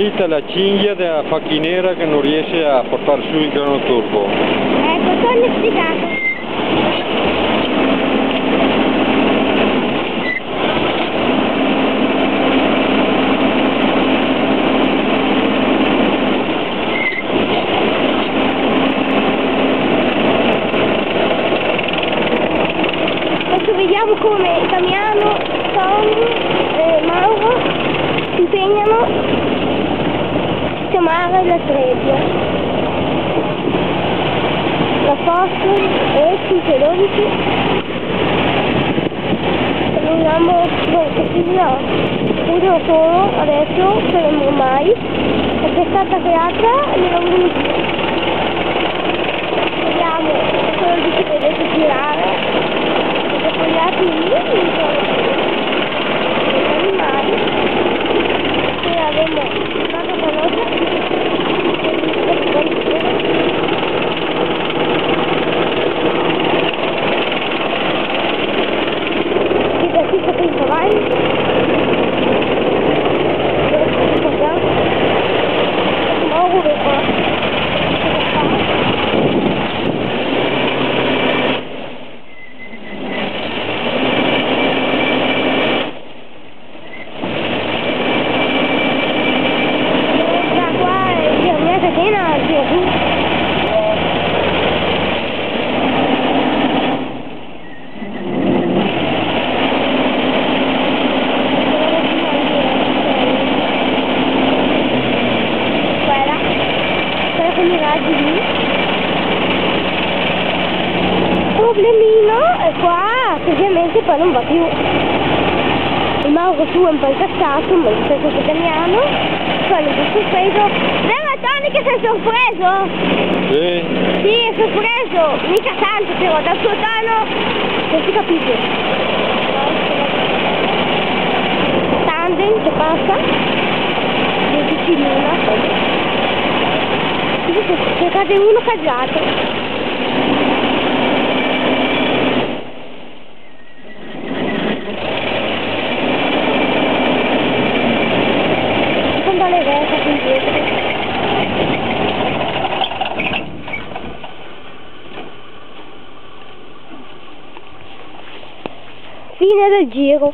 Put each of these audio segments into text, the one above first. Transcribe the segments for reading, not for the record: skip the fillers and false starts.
finita la cinghia della facchinera che non riesce a portare su il grano turbo. Ecco, sono spiegato. Adesso vediamo come Damiano, Tony e Mauro si impegnano a sistemare la trebbia. La Fossil e 512 vediamo uno solo adesso saremo ormai perché è stata creata nella 1. Vediamo solo di si vedete girare perché poi gli altri lì non sono gli animali e avremo una veloce problemino è qua che ovviamente poi non va più. Il Mauro su è un po' incazzato, ma lo stesso Damiano, poi non è sorpreso. Vero Tony che sei sorpreso? Sì. Sì, è sorpreso, mica tanto però, dal suo tono non si capisce. Tandem che passa, è vicino, se cade uno cade l'altro. Fine del giro.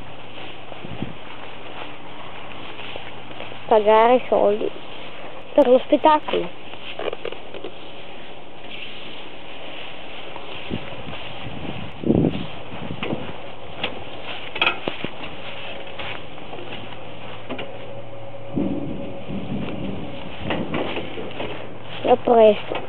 Pagare i soldi per lo spettacolo. A presto.